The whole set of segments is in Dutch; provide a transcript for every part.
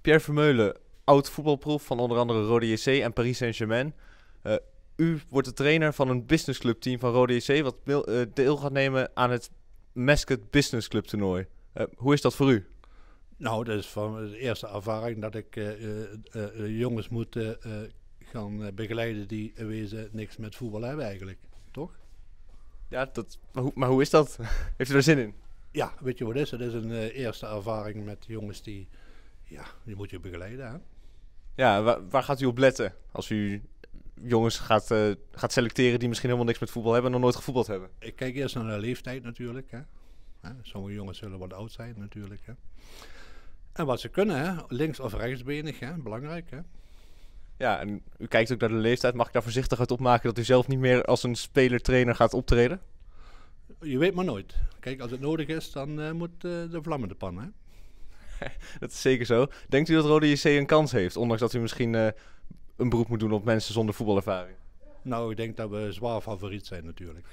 Pierre Vermeulen, oud voetbalprof van onder andere Rode JC en Paris Saint-Germain. U wordt de trainer van een businessclubteam van Rode JC wat deel gaat nemen aan het Mascot Business Club toernooi. Hoe is dat voor u? Nou, dat is van de eerste ervaring dat ik jongens moet gaan begeleiden die wezen niks met voetbal hebben eigenlijk, toch? Ja, maar hoe is dat? Heeft u er zin in? Ja, weet je wat het is? Het is een eerste ervaring met jongens die moet je begeleiden. Hè? Ja, waar gaat u op letten als u jongens gaat selecteren die misschien helemaal niks met voetbal hebben en nog nooit gevoetbald hebben? Ik kijk eerst naar de leeftijd natuurlijk. Hè? Sommige jongens zullen wat oud zijn natuurlijk. Hè? En wat ze kunnen, hè? Links- of rechtsbenig, hè? Belangrijk. Hè? Ja, en u kijkt ook naar de leeftijd. Mag ik daar voorzichtig uit opmaken dat u zelf niet meer als een speler-trainer gaat optreden? Je weet maar nooit. Kijk, als het nodig is, dan moet de vlam in de pan. Hè? Dat is zeker zo. Denkt u dat Rode JC een kans heeft, ondanks dat u misschien een beroep moet doen op mensen zonder voetbalervaring? Nou, ik denk dat we zwaar favoriet zijn natuurlijk.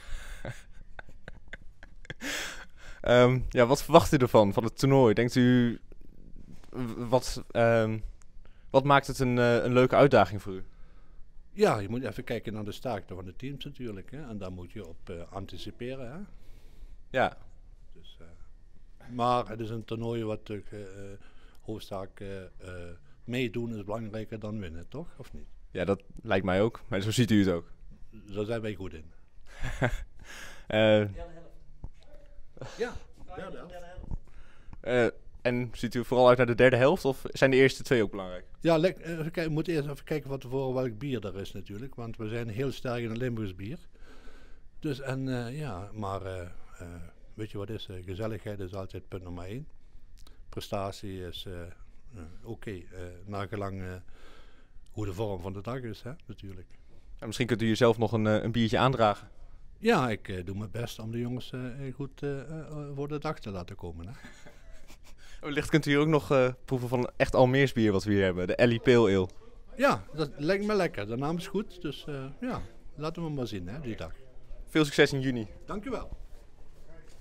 Wat verwacht u ervan, van het toernooi? Denkt u, wat maakt het een leuke uitdaging voor u? Ja, je moet even kijken naar de sterkte van de teams natuurlijk. Hè? En daar moet je op anticiperen. Hè? Ja. Dus, maar het is een toernooi wat hoofdzaak meedoen is belangrijker dan winnen, toch? Of niet? Ja, dat lijkt mij ook. Maar zo ziet u het ook. Daar zijn wij goed in. Ja, derde helft. En ziet u vooral uit naar de derde helft of zijn de eerste twee ook belangrijk? Ja, we moeten eerst even kijken van tevoren welk bier er is natuurlijk. Want we zijn heel sterk in het Limburgs bier. Dus weet je wat is? Gezelligheid is altijd punt nummer 1. Prestatie is oké, nagelang hoe de vorm van de dag is, hè, natuurlijk. En misschien kunt u jezelf nog een biertje aandragen. Ja, ik doe mijn best om de jongens goed voor de dag te laten komen. Hè. Wellicht kunt u hier ook nog proeven van een echt Almeers bier wat we hier hebben, de Ellie Pale Ale. Ja, dat lijkt me lekker. De naam is goed, dus laten we hem maar zien hè, die dag. Veel succes in juni. Dank u wel.